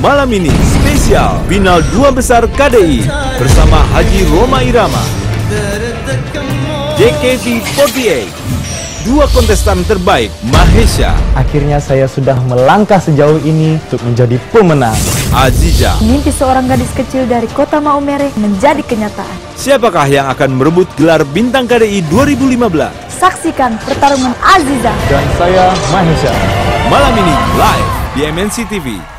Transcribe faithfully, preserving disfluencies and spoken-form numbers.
Malam ini spesial final dua besar K D I bersama Haji Roma Irama, J K T empat delapan, dua kontestan terbaik Mahesha. Akhirnya saya sudah melangkah sejauh ini untuk menjadi pemenang. Aziza. Mimpi seorang gadis kecil dari kota Maumere menjadi kenyataan. Siapakah yang akan merebut gelar bintang K D I dua ribu lima belas? Saksikan pertarungan Aziza Dan saya Mahesha. Malam ini live di M N C T V.